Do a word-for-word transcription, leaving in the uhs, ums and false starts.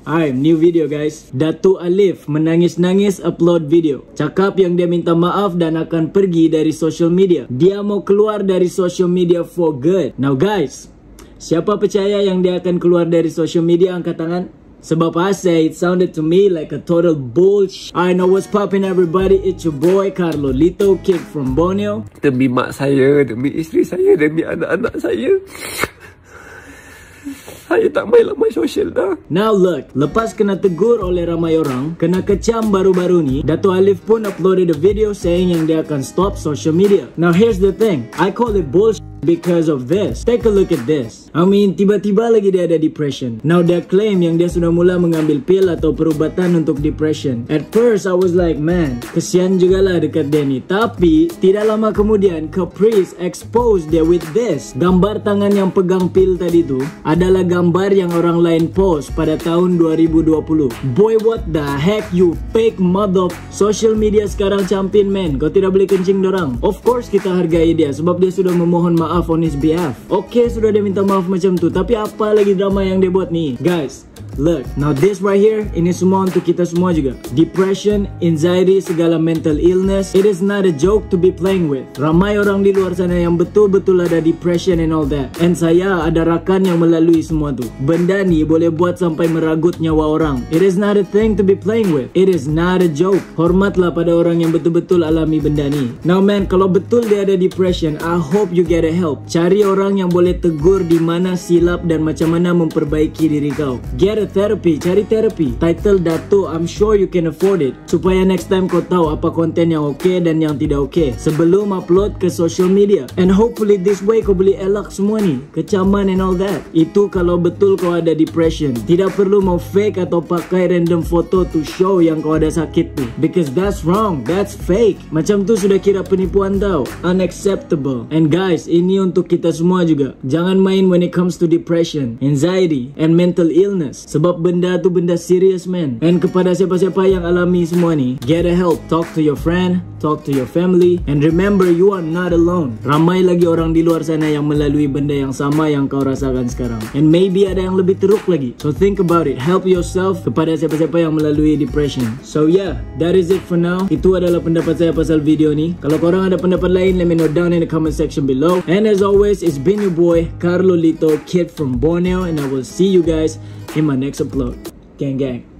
Alright, new video guys. Datuk Alif menangis-nangis upload video. Cakap yang dia minta maaf dan akan pergi dari social media. Dia mau keluar dari social media for good. Now guys, siapa percaya yang dia akan keluar dari social media, angkat tangan. Sebab I say it sounded to me like a total bullshit. I know what's poppin' everybody. It's your boy Carlo Lito, kid from Borneo. Demi mak saya, demi isteri saya, demi anak-anak saya, saya tak main lah main sosial dah. Now look, lepas kena tegur oleh ramai orang, kena kecam baru-baru ni, Datuk Alif pun uploaded a video saying yang dia akan stop social media. Now here's the thing, I call it bullshit because of this. Take a look at this. I mean, tiba-tiba lagi dia ada depression. Now dia claim yang dia sudah mula mengambil pil atau perubatan untuk depression. At first I was like, man, kesian jugalah dekat dia ni. Tapi tidak lama kemudian Caprice exposed dia with this. Gambar tangan yang pegang pil tadi tu adalah gambar yang orang lain post pada tahun dua ribu dua puluh. Boy, what the heck, you fake mother. Social media sekarang champion, man. Kau tidak boleh kencing dorang. Of course kita hargai dia sebab dia sudah memohon maaf on his behalf. Okay, sudah dia minta maaf macam tu, tapi apa lagi drama yang dia buat ni? Guys, look, now this right here, ini semua untuk kita semua juga. Depression, anxiety, segala mental illness, it is not a joke to be playing with. Ramai orang di luar sana yang betul-betul ada depression and all that. And saya ada rakan yang melalui semua tu. Benda ni boleh buat sampai meragut nyawa orang. It is not a thing to be playing with. It is not a joke. Hormatlah pada orang yang betul-betul alami benda ni. Now man, kalau betul dia ada depression, I hope you get a help. Cari orang yang boleh tegur di mana silap dan macam mana memperbaiki diri kau. Get a therapy, cari therapy. Title Dato, I'm sure you can afford it. Supaya next time kau tahu apa konten yang okay dan yang tidak okay sebelum upload ke social media. And hopefully this way kau boleh elak semua ni, kecaman and all that. Itu kalau betul kau ada depression. Tidak perlu mau fake atau pakai random foto to show yang kau ada sakit tu. Because that's wrong, that's fake. Macam tu sudah kira penipuan tau. Unacceptable. And guys, ini untuk kita semua juga. Jangan main when it comes to depression, anxiety, and mental illness. Sebab benda tu benda serious, man. And kepada siapa-siapa yang alami semua ni, get a help. Talk to your friend, talk to your family, and remember you are not alone. Ramai lagi orang di luar sana yang melalui benda yang sama yang kau rasakan sekarang. And maybe ada yang lebih teruk lagi. So think about it. Help yourself kepada siapa-siapa yang melalui depression. So yeah, that is it for now. Itu adalah pendapat saya pasal video ni. Kalau korang ada pendapat lain, let me know down in the comment section below. And as always, it's been your boy Carlo Lito, kid from Borneo, and I will see you guys in my next upload. Gang gang.